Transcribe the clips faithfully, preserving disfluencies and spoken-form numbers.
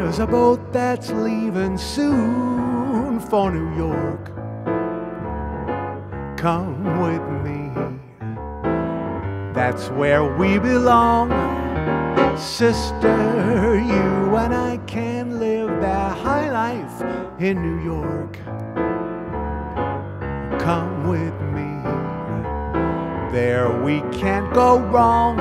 There's a boat that's leaving soon for New York. Come with me, that's where we belong. Sister, you and I can live that high life in New York. Come with me, there we can't go wrong.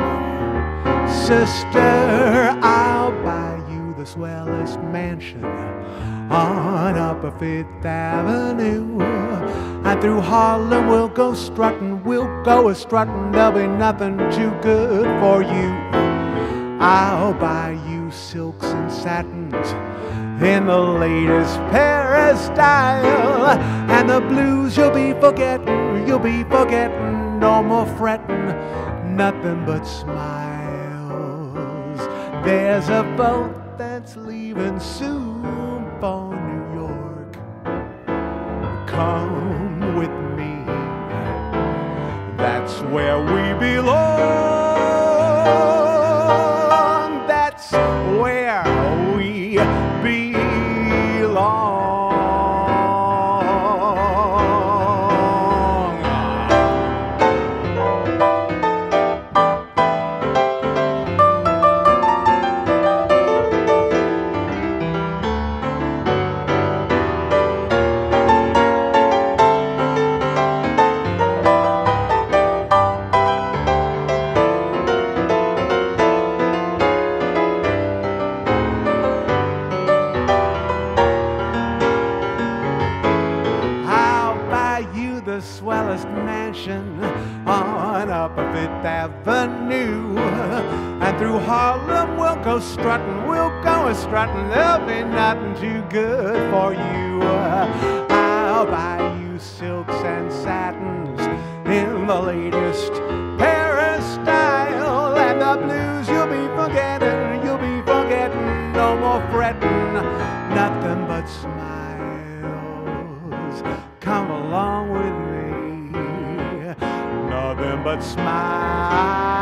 Sister, I'll buy you the swellest mansion on Upper Fifth Avenue. And through Harlem we'll go strutting, we'll go a-strutting. There'll be nothing too good for you. I'll buy you silks and satins in the latest Paris style. And the blues you'll be forgetting, you'll be forgetting. No more fretting, nothing but smiles. There's a boat that's leaving soon for New York. Come with me, that's where we belong. That's where we belong. Swellest mansion on Upper Fifth Avenue. And through Harlem we'll go strutting, we'll go a-strutting. There'll be nothing too good for you. I'll buy you silks and satins in the latest Paris style. And the blues you'll be forgetting, you'll be forgetting. No more fretting, nothing but smiles. Come along with me, nothing but smiles.